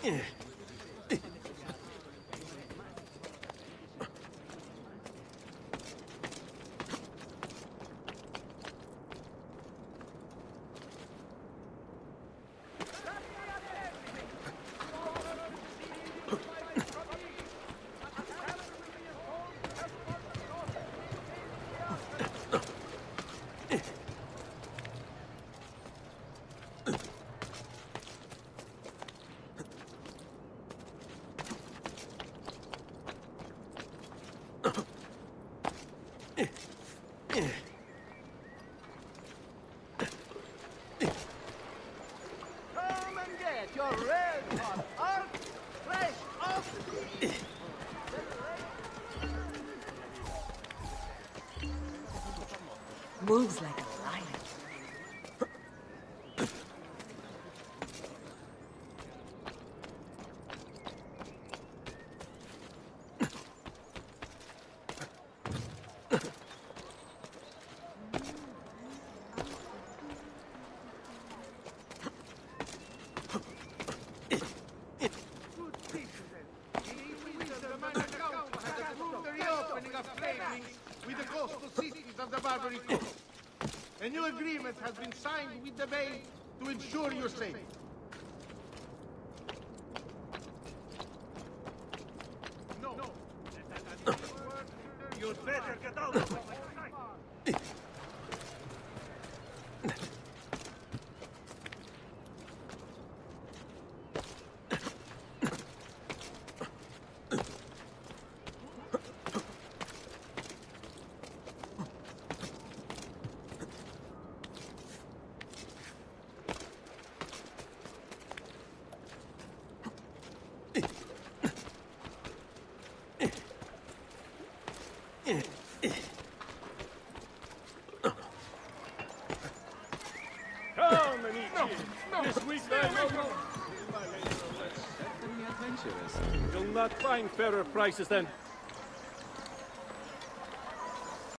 Moves like a lion. With the coastal cities of the Barbary Coast. A new agreement has been signed with the Bay to ensure your safety. No. You'd better get out of my sight. Come and eat this week you'll not find fairer prices than